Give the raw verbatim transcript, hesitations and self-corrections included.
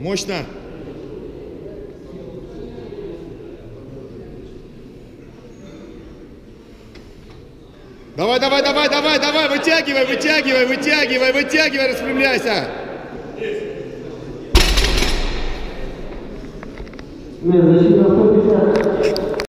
Мощно. Давай, давай, давай, давай, давай, вытягивай, вытягивай, вытягивай, вытягивай, распрямляйся. Защита сто пятьдесят.